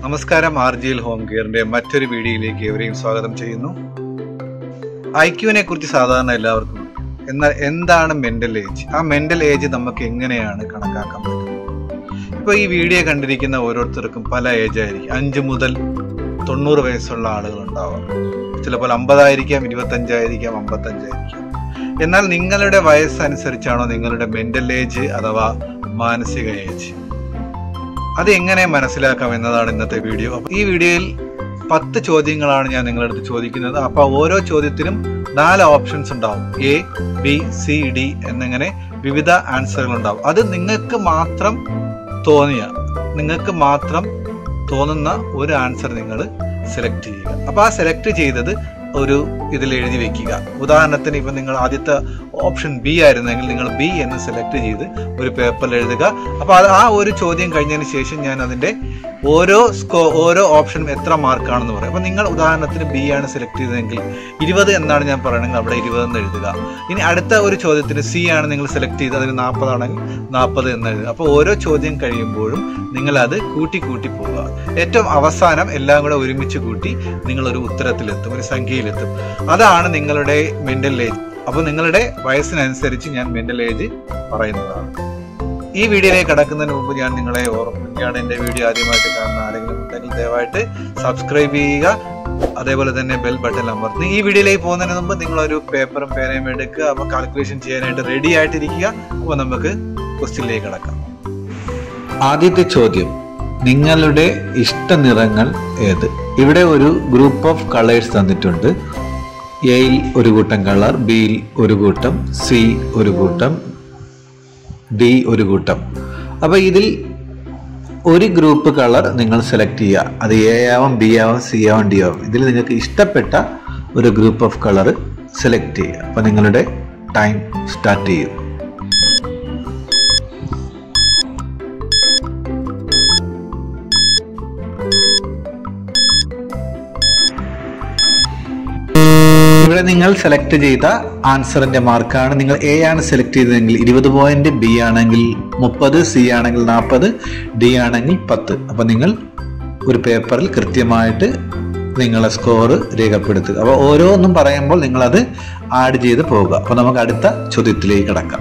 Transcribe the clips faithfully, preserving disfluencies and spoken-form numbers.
നമസ്കാരം, R G L home കെയറിന്റെ മറ്റൊരു വീഡിയോയിലേക്ക് ഏവരെയും സ്വാഗതം ചെയ്യുന്നു. ഐക്യുവിനെ കുറിച്ച് സാധാരണ എല്ലാവർക്കും, എന്നാൽ എന്താണ് മെന്റൽ ഏജ്? ആ മെന്റൽ ഏജ് നമുക്ക് എങ്ങനെയാണ് കണക്കാക്കാൻ പറ്റുന്നത്? ഇപ്പൊ ഈ വീഡിയോ കണ്ടിരിക്കുന്ന ഓരോരുത്തർക്കും പല ഏജ് ആയിരിക്കും. അഞ്ച് മുതൽ തൊണ്ണൂറ് വയസ്സുള്ള ആളുകൾ ഉണ്ടാവാം, ചിലപ്പോൾ അമ്പതായിരിക്കാം, ഇരുപത്തഞ്ചായിരിക്കാം, അമ്പത്തഞ്ചായിരിക്കാം. എന്നാൽ നിങ്ങളുടെ വയസ്സനുസരിച്ചാണോ നിങ്ങളുടെ മെന്റൽ ഏജ് അഥവാ മാനസിക ഏജ്? അത് എങ്ങനെ മനസ്സിലാക്കാം എന്നതാണ് ഇന്നത്തെ വീഡിയോ. അപ്പൊ ഈ വീഡിയോയിൽ പത്ത് ചോദ്യങ്ങളാണ് ഞാൻ നിങ്ങളുടെ അടുത്ത് ചോദിക്കുന്നത്. അപ്പൊ ഓരോ ചോദ്യത്തിനും നാല് ഓപ്ഷൻസ് ഉണ്ടാവും. എ, ബി, സി, ഡി എന്നിങ്ങനെ വിവിധ ആൻസറുകൾ ഉണ്ടാവും. അത് നിങ്ങൾക്ക് മാത്രം തോന്നിയ നിങ്ങൾക്ക് മാത്രം തോന്നുന്ന ഒരു ആൻസർ നിങ്ങൾ സെലക്ട് ചെയ്യുക. അപ്പൊ ആ സെലക്ട് ചെയ്തത് ഒരു ഇതിൽ എഴുതി വെക്കുക. ഉദാഹരണത്തിന് ഇപ്പൊ നിങ്ങൾ ആദ്യത്തെ ഓപ്ഷൻ ബി ആയിരുന്നെങ്കിൽ നിങ്ങൾ ബി എന്ന് സെലക്ട് ചെയ്ത് ഒരു പേപ്പറിൽ എഴുതുക. അപ്പൊ അത് ആ ഒരു ചോദ്യം കഴിഞ്ഞതിന് ശേഷം ഞാൻ അതിന്റെ ഓരോ സ്കോ ഓരോ ഓപ്ഷനും എത്ര മാർക്കാണെന്ന് പറയും. അപ്പൊ നിങ്ങൾ ഉദാഹരണത്തിന് ബി ആണ് സെലക്ട് ചെയ്തതെങ്കിൽ ഇരുപത് എന്നാണ് ഞാൻ പറയണമെങ്കിൽ അവിടെ ഇരുപത് എന്ന് എഴുതുക. ഇനി അടുത്ത ഒരു ചോദ്യത്തിന് സി ആണ് നിങ്ങൾ സെലക്ട് ചെയ്ത് അതിന് നാൽപ്പതാണെങ്കിൽ നാൽപ്പത് എന്ന് എഴുതുക. അപ്പോൾ ഓരോ ചോദ്യം കഴിയുമ്പോഴും നിങ്ങൾ അത് കൂട്ടി കൂട്ടി പോവുക. ഏറ്റവും അവസാനം എല്ലാം കൂടെ ഒരുമിച്ച് കൂട്ടി നിങ്ങളൊരു ഉത്തരത്തിലെത്തും, ഒരു സംഖ്യയിലെത്തും. അതാണ് നിങ്ങളുടെ മെന്റൽ ഏജ്. അപ്പോൾ നിങ്ങളുടെ വയസ്സിനനുസരിച്ച് ഞാൻ മെന്റൽ ഏജ് പറയുന്നതാണ്. ഈ വീഡിയോയിലേക്ക് കടക്കുന്നതിന് മുമ്പ് ഞാൻ നിങ്ങളെ ഓർമ്മിപ്പിക്കുകയാണ്, എൻ്റെ വീഡിയോ ആദ്യമായിട്ട് കാണുന്ന ആരെങ്കിലും ഉണ്ടെങ്കിൽ ദയവായിട്ട് സബ്സ്ക്രൈബ് ചെയ്യുക, അതേപോലെ തന്നെ ബെൽ ബട്ടൺ അമർത്തി. ഈ വീഡിയോയിലേക്ക് പോകുന്നതിന് മുമ്പ് നിങ്ങളൊരു പേപ്പറും പേനയും എടുക്കുക. അപ്പോൾ കാൽക്കുലേഷൻ ചെയ്യാനായിട്ട് റെഡി ആയിട്ടിരിക്കുക. അപ്പോൾ നമുക്ക് ക്വസ്റ്റ്യനിലേക്ക് കടക്കാം. ആദ്യത്തെ ചോദ്യം, നിങ്ങളുടെ ഇഷ്ട നിറങ്ങൾ ഏത്? ഇവിടെ ഒരു ഗ്രൂപ്പ് ഓഫ് കളേഴ്സ് തന്നിട്ടുണ്ട്. എയിൽ ഒരു കൂട്ടം കളർ, ബിയിൽ ഒരു കൂട്ടം, സി ഒരു കൂട്ടം, ഡി ഒരു കൂട്ടം. അപ്പൊ ഇതിൽ ഒരു ഗ്രൂപ്പ് കളർ നിങ്ങൾ സെലക്ട് ചെയ്യുക. അത് എ ആവാം, ബി ആവാം, സി ആവാം, ഡി ആവാം. ഇതിൽ നിങ്ങൾക്ക് ഇഷ്ടപ്പെട്ട ഒരു ഗ്രൂപ്പ് ഓഫ് കളർ സെലക്ട് ചെയ്യുക. അപ്പൊ നിങ്ങളുടെ ടൈം സ്റ്റാർട്ട് ചെയ്യും. ഇവിടെ നിങ്ങൾ സെലക്ട് ചെയ്ത ആൻസറിന്റെ മാർക്കാണ്. നിങ്ങൾ എ ആണ് സെലക്ട് ചെയ്തതെങ്കിൽ ഇരുപത് പോയിന്റ്, ബി ആണെങ്കിൽ മുപ്പത്, സി ആണെങ്കിൽ നാൽപ്പത്, ഡി ആണെങ്കിൽ പത്ത്. അപ്പൊ നിങ്ങൾ ഒരു പേപ്പറിൽ കൃത്യമായിട്ട് നിങ്ങളെ സ്കോർ രേഖപ്പെടുത്തുക. അപ്പൊ ഓരോന്നും പറയുമ്പോൾ നിങ്ങൾ അത് ആഡ് ചെയ്ത് പോവുക. അപ്പൊ നമുക്ക് അടുത്ത ചോദ്യത്തിലേക്ക് കടക്കാം.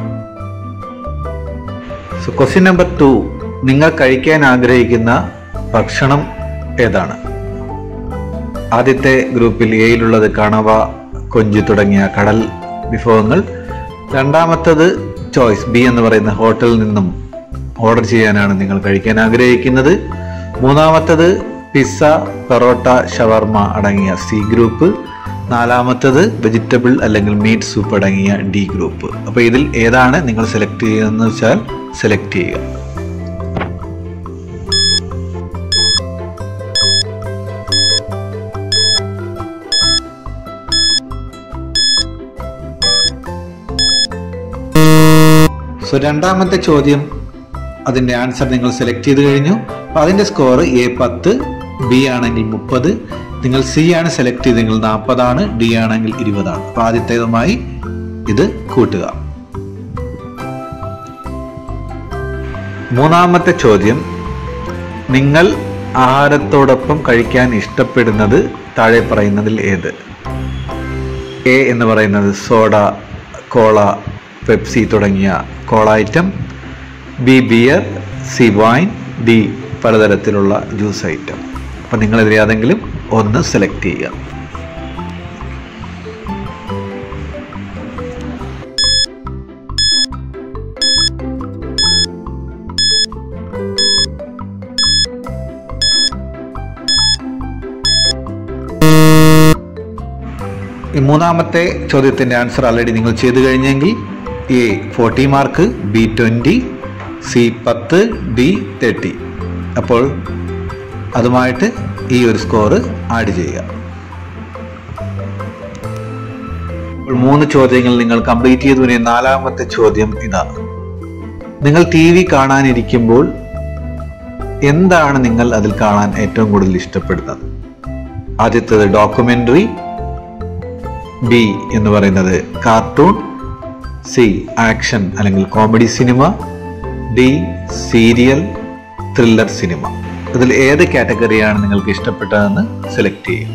സോ ക്വസ്റ്റ്യൻ നമ്പർ ടു, നിങ്ങൾ കഴിക്കാൻ ആഗ്രഹിക്കുന്ന ഭക്ഷണം ഏതാണ്? ആദ്യത്തെ ഗ്രൂപ്പിൽ എയിലുള്ളത് കണവ, കൊഞ്ച് തുടങ്ങിയ കടൽ വിഭവങ്ങൾ. രണ്ടാമത്തത് ചോയ്സ് ബി എന്ന് പറയുന്ന ഹോട്ടലിൽ നിന്നും ഓർഡർ ചെയ്യാനാണ് നിങ്ങൾ കഴിക്കാൻ ആഗ്രഹിക്കുന്നത്. മൂന്നാമത്തത് പിസ്സ, പൊറോട്ട, ഷവർമ അടങ്ങിയ സി ഗ്രൂപ്പ്. നാലാമത്തത് വെജിറ്റബിൾ അല്ലെങ്കിൽ മീറ്റ് സൂപ്പ് അടങ്ങിയ ഡി ഗ്രൂപ്പ്. അപ്പോൾ ഇതിൽ ഏതാണ് നിങ്ങൾ സെലക്ട് ചെയ്യുന്നതെന്ന് വെച്ചാൽ സെലക്ട് ചെയ്യുക. സോ രണ്ടാമത്തെ ചോദ്യം, അതിന്റെ ആൻസർ നിങ്ങൾ സെലക്ട് ചെയ്ത് കഴിഞ്ഞു. അപ്പൊ അതിന്റെ സ്കോർ എ പത്ത്, ബി ആണെങ്കിൽ മുപ്പത്, നിങ്ങൾ സി ആണ് സെലക്ട് ചെയ്തെങ്കിൽ നാൽപ്പതാണ്, ഡി ആണെങ്കിൽ ഇരുപതാണ്. അപ്പൊ ആദ്യത്തേതുമായി ഇത് കൂട്ടുക. മൂന്നാമത്തെ ചോദ്യം, നിങ്ങൾ ആഹാരത്തോടൊപ്പം കഴിക്കാൻ ഇഷ്ടപ്പെടുന്നത് താഴെ പറയുന്നതിൽ ഏത്? എ എന്ന് പറയുന്നത് സോഡ, കോള, പെപ്സി തുടങ്ങിയ cola item, B beer, C wine, D പലതരത്തിലുള്ള ജ്യൂസ് ഐറ്റം. അപ്പം നിങ്ങളിതിൽ ഏതെങ്കിലും ഒന്ന് സെലക്ട് ചെയ്യുക. ഈ മൂന്നാമത്തെ ചോദ്യത്തിന്റെ ആൻസർ ആൾറെഡി നിങ്ങൾ ചെയ്തു കഴിഞ്ഞെങ്കിൽ A forty mark, B twenty, C പത്ത്, ഡി തേർട്ടി. അപ്പോൾ അതുമായിട്ട് ഈ ഒരു സ്കോർ ആഡ് ചെയ്യുക. അപ്പോൾ മൂന്ന് ചോദ്യങ്ങൾ നിങ്ങൾ കംപ്ലീറ്റ് ചെയ്തു. ഇനി നാലാമത്തെ ചോദ്യം ഇതാണ്, നിങ്ങൾ ടി വി കാണാനിരിക്കുമ്പോൾ എന്താണ് നിങ്ങൾ അതിൽ കാണാൻ ഏറ്റവും കൂടുതൽ ഇഷ്ടപ്പെടുന്നത്? ആദ്യത്തേത് ഡോക്യുമെന്ററി, ബി എന്ന് പറയുന്നത് കാർട്ടൂൺ, സി ആക്ഷൻ അല്ലെങ്കിൽ comedy cinema, D serial, thriller cinema. ഇതിൽ ഏത് കാറ്റഗറിയാണ് നിങ്ങൾക്ക് ഇഷ്ടപ്പെട്ടതെന്ന് സെലക്ട് ചെയ്യുക.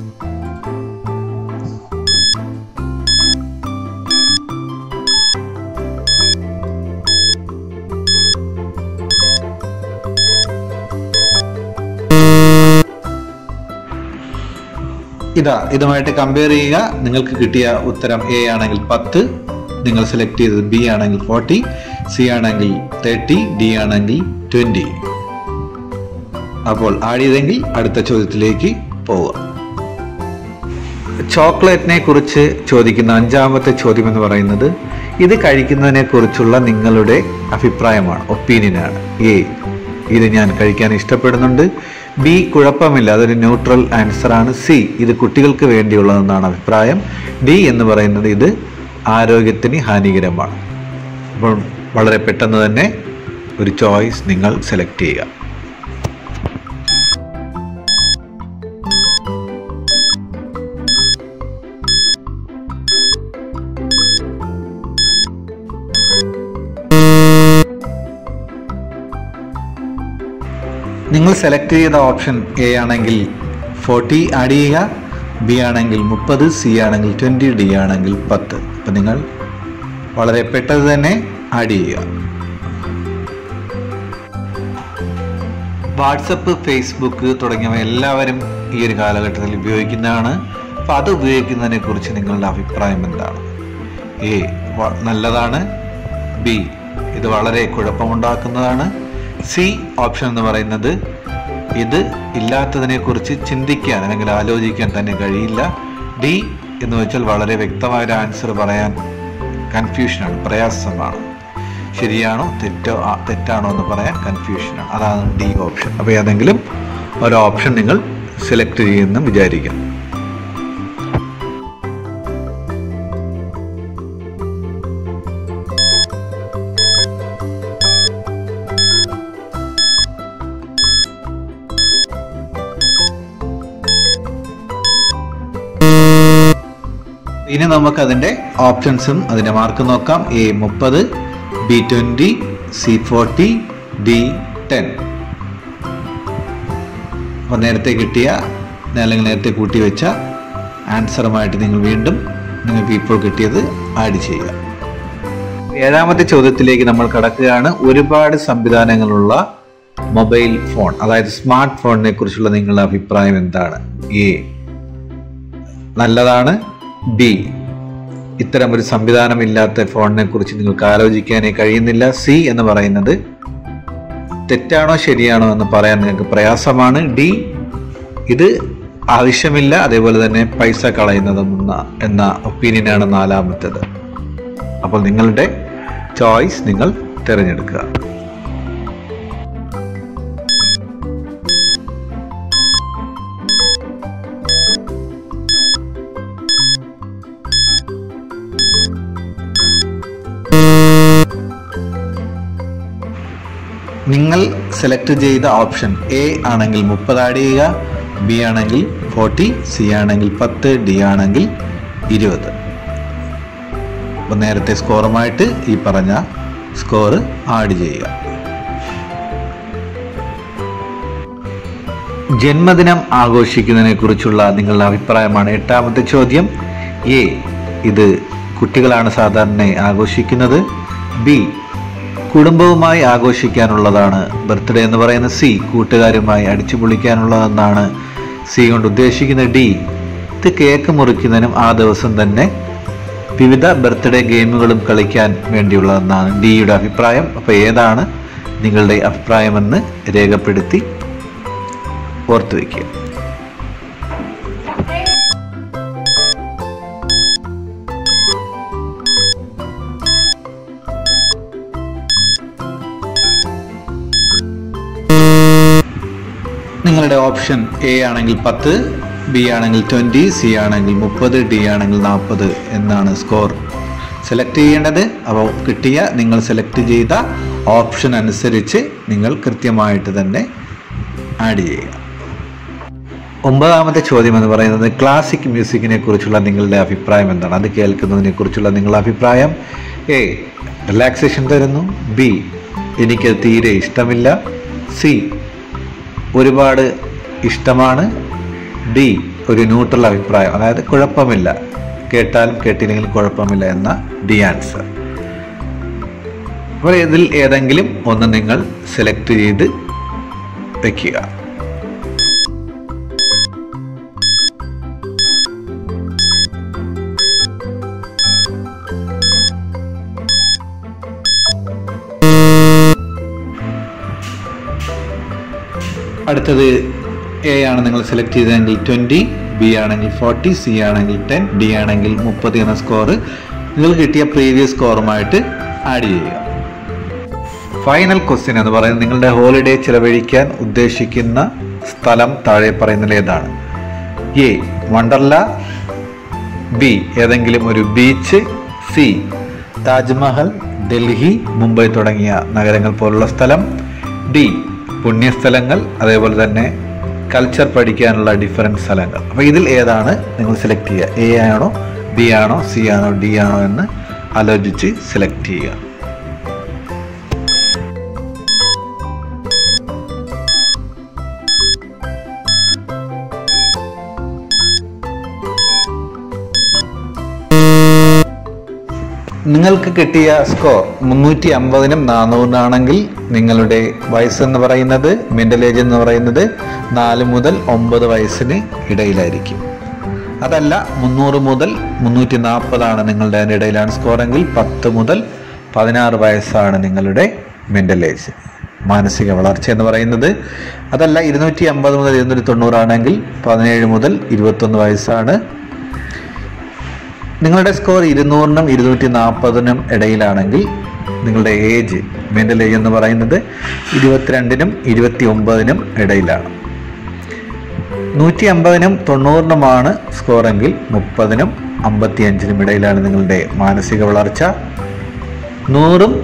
ഇതാ ഇതുമായിട്ട് കമ്പയർ ചെയ്യുക. നിങ്ങൾക്ക് കിട്ടിയ ഉത്തരം എ ആണെങ്കിൽ പത്ത്, നിങ്ങൾ സെലക്ട് ചെയ്തത് ബി ആണെങ്കിൽ ഫോർട്ടി, സി ആണെങ്കിൽ തേർട്ടി, ഡി ആണെങ്കിൽ ട്വന്റി. അപ്പോൾ ആഡ് ചെയ്തെങ്കിൽ അടുത്ത ചോദ്യത്തിലേക്ക് പോവുക. ചോക്ലേറ്റിനെ കുറിച്ച് ചോദിക്കുന്ന അഞ്ചാമത്തെ ചോദ്യം എന്ന് പറയുന്നത് ഇത് കഴിക്കുന്നതിനെ കുറിച്ചുള്ള നിങ്ങളുടെ അഭിപ്രായമാണ്, ഒപ്പീനിയനാണ്. എ, ഇത് ഞാൻ കഴിക്കാൻ ഇഷ്ടപ്പെടുന്നുണ്ട്. ബി, കുഴപ്പമില്ല, അതൊരു ന്യൂട്രൽ ആൻസർ ആണ്. സി, ഇത് കുട്ടികൾക്ക് വേണ്ടിയുള്ളതെന്നാണ് അഭിപ്രായം. ഡി എന്ന് പറയുന്നത് ഇത് ആരോഗ്യത്തിന് ഹാനികരമാണ്. അപ്പോൾ വളരെ പെട്ടെന്ന് തന്നെ ഒരു ചോയ്സ് നിങ്ങൾ സെലക്ട് ചെയ്യുക. നിങ്ങൾ സെലക്ട് ചെയ്ത ഓപ്ഷൻ എ ആണെങ്കിൽ ഫോർട്ടി ആഡ് ചെയ്യുക, ബി ആണെങ്കിൽ മുപ്പത്, സി ആണെങ്കിൽ ട്വൻറ്റി, ഡി ആണെങ്കിൽ പത്ത്. അപ്പം നിങ്ങൾ വളരെ പെട്ടെന്ന് തന്നെ ആഡ് ചെയ്യുക. വാട്സപ്പ്, ഫേസ്ബുക്ക് തുടങ്ങിയവ എല്ലാവരും ഈ ഒരു കാലഘട്ടത്തിൽ ഉപയോഗിക്കുന്നതാണ്. അപ്പം അത് ഉപയോഗിക്കുന്നതിനെ കുറിച്ച് നിങ്ങളുടെ അഭിപ്രായം എന്താണ്? എ, നല്ലതാണ്. ബി, ഇത് വളരെ കുഴപ്പമുണ്ടാക്കുന്നതാണ്. സി ഓപ്ഷൻ എന്ന് പറയുന്നത് ഇത് ഇല്ലാത്തതിനെ കുറിച്ച് ചിന്തിക്കാൻ അല്ലെങ്കിൽ ആലോചിക്കാൻ തന്നെ കഴിയില്ല. ഡി എന്ന് വെച്ചാൽ വളരെ വ്യക്തമായൊരു ആൻസർ പറയാൻ കൺഫ്യൂഷനാണ്, പ്രയാസമാണ്. ശരിയാണോ തെറ്റോ തെറ്റാണോ എന്ന് പറയാൻ കൺഫ്യൂഷനാണ്. അതാണ് ഡി ഓപ്ഷൻ. അപ്പോൾ ഏതെങ്കിലും ഒരു ഓപ്ഷൻ നിങ്ങൾ സെലക്ട് ചെയ്യുമെന്ന് വിചാരിക്കാം. ഇനി നമുക്ക് അതിൻ്റെ ഓപ്ഷൻസും അതിൻ്റെ മാർക്ക് നോക്കാം. എ മുപ്പത്, B twenty, C forty, D ten. അപ്പോൾ നേരത്തെ കിട്ടിയ അല്ലെങ്കിൽ നേരത്തെ കൂട്ടി വെച്ച ആൻസറുമായിട്ട് നിങ്ങൾ വീണ്ടും നിങ്ങൾക്ക് ഇപ്പോൾ കിട്ടിയത് ആഡ് ചെയ്യുക. ഏഴാമത്തെ ചോദ്യത്തിലേക്ക് നമ്മൾ കടക്കുകയാണ്. ഒരുപാട് സംവിധാനങ്ങളുള്ള മൊബൈൽ ഫോൺ, അതായത് സ്മാർട്ട് ഫോണിനെ കുറിച്ചുള്ള നിങ്ങളുടെ അഭിപ്രായം എന്താണ്? എ, നല്ലതാണ്. ബി, ഇത്തരം ഒരു സംവിധാനമില്ലാത്ത ഫോണിനെ കുറിച്ച് നിങ്ങൾക്ക് ആലോചിക്കാനേ കഴിയുന്നില്ല. സി എന്ന് പറയുന്നത് തെറ്റാണോ ശരിയാണോ എന്ന് പറയാൻ നിങ്ങൾക്ക് പ്രയാസമാണ്. ഡി, ഇത് ആവശ്യമില്ല, അതേപോലെ തന്നെ പൈസ കളയുന്നതും എന്ന ഒപ്പീനിയനാണ് നാലാമത്തേത്. അപ്പോൾ നിങ്ങളുടെ ചോയ്സ് നിങ്ങൾ തിരഞ്ഞെടുക്കുക. നിങ്ങൾ സെലക്ട് ചെയ്ത ഓപ്ഷൻ എ ആണെങ്കിൽ മുപ്പത് ആഡ് ചെയ്യുക, ബി ആണെങ്കിൽ ഫോർട്ടി, സി ആണെങ്കിൽ പത്ത്, ഡി ആണെങ്കിൽ ഇരുപത്. അപ്പോൾ നേരത്തെ സ്കോറുമായിട്ട് ഈ പറഞ്ഞ സ്കോർ ആഡ് ചെയ്യുക. ജന്മദിനം ആഘോഷിക്കുന്നതിനെ കുറിച്ചുള്ള നിങ്ങളുടെ അഭിപ്രായമാണ് എട്ടാമത്തെ ചോദ്യം. എ, ഇത് കുട്ടികളാണ് സാധാരണ ആഘോഷിക്കുന്നത്. ബി, കുടുംബവുമായി ആഘോഷിക്കാനുള്ളതാണ് ബർത്ത്ഡേ എന്ന് പറയുന്നത്. സി, കൂട്ടുകാരുമായി അടിച്ചു പൊളിക്കാനുള്ളതെന്നാണ് സി കൊണ്ട് ഉദ്ദേശിക്കുന്നത്. ഡി, ഇത് കേക്ക് മുറിക്കുന്നതിനും ആ ദിവസം തന്നെ വിവിധ ബർത്ത്ഡേ ഗെയിമുകളും കളിക്കാൻ വേണ്ടിയുള്ളതെന്നാണ് ഡിയുടെ അഭിപ്രായം. അപ്പോൾ ഏതാണ് നിങ്ങളുടെ അഭിപ്രായമെന്ന് രേഖപ്പെടുത്തി ഓർത്തു വയ്ക്കുക. നിങ്ങളുടെ ഓപ്ഷൻ എ ആണെങ്കിൽ പത്ത്, ബി ആണെങ്കിൽ ട്വൻറ്റി, സി ആണെങ്കിൽ മുപ്പത്, ഡി ആണെങ്കിൽ നാൽപ്പത് എന്നാണ് സ്കോർ സെലക്ട് ചെയ്യേണ്ടത്. അപ്പോൾ കിട്ടിയ നിങ്ങൾ സെലക്ട് ചെയ്ത ഓപ്ഷൻ അനുസരിച്ച് നിങ്ങൾ കൃത്യമായിട്ട് തന്നെ ആഡ് ചെയ്യുക. ഒമ്പതാമത്തെ ചോദ്യം എന്ന് പറയുന്നത് ക്ലാസിക് മ്യൂസിക്കിനെ കുറിച്ചുള്ള നിങ്ങളുടെ അഭിപ്രായം എന്താണ്? അത് കേൾക്കുന്നതിനെ കുറിച്ചുള്ള നിങ്ങളുടെ അഭിപ്രായം. എ, റിലാക്സേഷൻ തരുന്നു. ബി, എനിക്ക് തീരെ ഇഷ്ടമില്ല. സി, ഒരുപാട് ഇഷ്ടമാണ്. ഡി ഒരു ന്യൂട്രൽ അഭിപ്രായം, അതായത് കുഴപ്പമില്ല, കേട്ടാലും കേട്ടില്ലെങ്കിലും കുഴപ്പമില്ല എന്ന ഡി ആൻസർ. അപ്പോൾ ഇതിൽ ഏതെങ്കിലും ഒന്ന് നിങ്ങൾ സെലക്ട് ചെയ്ത് വയ്ക്കുക. അടുത്തത് എ ആണ് നിങ്ങൾ സെലക്ട് ചെയ്തതെങ്കിൽ ട്വൻറ്റി, ബി ആണെങ്കിൽ ഫോർട്ടി, സി ആണെങ്കിൽ ടെൻ, ഡി ആണെങ്കിൽ മുപ്പത് എന്ന സ്കോർ നിങ്ങൾ കിട്ടിയ പ്രീവിയസ് സ്കോറുമായിട്ട് ആഡ് ചെയ്യുക. ഫൈനൽ ക്വസ്റ്റ്യൻ എന്ന് പറയുന്നത് നിങ്ങളുടെ ഹോളിഡേ ചിലവഴിക്കാൻ ഉദ്ദേശിക്കുന്ന സ്ഥലം താഴെ പറയുന്നതിൽ ഏതാണ്? എ വണ്ടർല, ബി ഏതെങ്കിലും ഒരു ബീച്ച്, സി താജ്മഹൽ, ഡൽഹി, മുംബൈ തുടങ്ങിയ നഗരങ്ങൾ പോലുള്ള സ്ഥലം, ഡി പുണ്യസ്ഥലങ്ങൾ, അതേപോലെ തന്നെ കൾച്ചർ പഠിക്കാനുള്ള ഡിഫറെൻറ്റ് സ്ഥലങ്ങൾ. അപ്പോൾ ഇതിൽ ഏതാണ് നിങ്ങൾ സെലക്ട് ചെയ്യുക? എ ആണോ, ബി ആണോ, സി ആണോ, ഡി ആണോ എന്ന് ആലോചിച്ച് സെലക്ട് ചെയ്യുക. നിങ്ങൾക്ക് കിട്ടിയ സ്കോർ മുന്നൂറ്റി അമ്പതിനും നാനൂറിനാണെങ്കിൽ നിങ്ങളുടെ വയസ്സെന്ന് പറയുന്നത്, മെൻ്റൽ ഏജ് എന്ന് പറയുന്നത് നാല് മുതൽ ഒമ്പത് വയസ്സിന് ഇടയിലായിരിക്കും. അതല്ല മുന്നൂറ് മുതൽ മുന്നൂറ്റി നാൽപ്പതാണ് നിങ്ങളുടെ അതിൻ്റെ ഇടയിലാണ് സ്കോറെങ്കിൽ പത്ത് മുതൽ പതിനാറ് വയസ്സാണ് നിങ്ങളുടെ മെൻ്റൽ ഏജ്, മാനസിക വളർച്ച എന്ന് പറയുന്നത്. അതല്ല ഇരുന്നൂറ്റി അമ്പത് മുതൽ ഇരുന്നൂറ്റി തൊണ്ണൂറാണെങ്കിൽ പതിനേഴ് മുതൽ ഇരുപത്തൊന്ന് വയസ്സാണ്. നിങ്ങളുടെ സ്കോർ ഇരുന്നൂറിനും ഇരുന്നൂറ്റി നാൽപ്പതിനും ഇടയിലാണെങ്കിൽ നിങ്ങളുടെ ഏജ്, മെൻ്റൽ ഏജ് എന്ന് പറയുന്നത് ഇരുപത്തിരണ്ടിനും ഇരുപത്തി ഒമ്പതിനും ഇടയിലാണ്. നൂറ്റി അമ്പതിനും തൊണ്ണൂറിനുമാണ് സ്കോറെങ്കിൽ മുപ്പതിനും അമ്പത്തി അഞ്ചിനും ഇടയിലാണ് നിങ്ങളുടെ മാനസിക വളർച്ച. നൂറും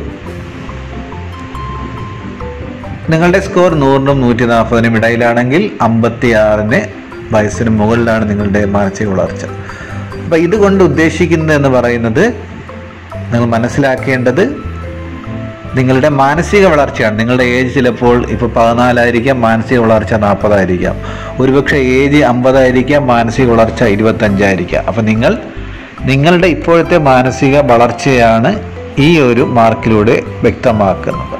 നിങ്ങളുടെ സ്കോർ നൂറിനും നൂറ്റി നാൽപ്പതിനും ഇടയിലാണെങ്കിൽ അമ്പത്തി ആറിന് വയസ്സിന് മുകളിലാണ് നിങ്ങളുടെ മാനസിക വളർച്ച. അപ്പം ഇതുകൊണ്ട് ഉദ്ദേശിക്കുന്നത് എന്ന് പറയുന്നത് നിങ്ങൾ മനസ്സിലാക്കേണ്ടത് നിങ്ങളുടെ മാനസിക വളർച്ചയാണ്. നിങ്ങളുടെ ഏജ് ചിലപ്പോൾ ഇപ്പോൾ പതിനാലായിരിക്കാം, മാനസിക വളർച്ച നാൽപ്പതായിരിക്കാം. ഒരുപക്ഷെ ഏജ് അമ്പതായിരിക്കാം, മാനസിക വളർച്ച ഇരുപത്തഞ്ചായിരിക്കാം. അപ്പം നിങ്ങൾ നിങ്ങളുടെ ഇപ്പോഴത്തെ മാനസിക വളർച്ചയാണ് ഈ ഒരു മാർക്കിലൂടെ വ്യക്തമാക്കുന്നത്.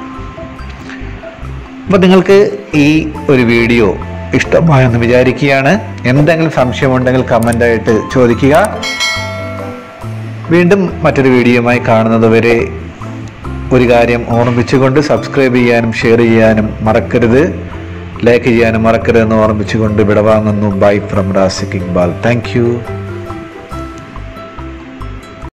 അപ്പം നിങ്ങൾക്ക് ഈ ഒരു വീഡിയോ ഇഷ്ടമായെന്ന് വിചാരിക്കുകയാണ്. എന്തെങ്കിലും സംശയമുണ്ടെങ്കിൽ കമൻ്റായിട്ട് ചോദിക്കുക. വീണ്ടും മറ്റൊരു വീഡിയോയുമായി കാണുന്നത് വരെ ഒരു കാര്യം ഓർമ്മിച്ചുകൊണ്ട് സബ്സ്ക്രൈബ് ചെയ്യാനും ഷെയർ ചെയ്യാനും മറക്കരുത്, ലൈക്ക് ചെയ്യാനും മറക്കരുതെന്ന് ഓർമ്മിച്ചുകൊണ്ട് വിടവാങ്ങുന്നു. Bye from Razik Iqbal. Thank U.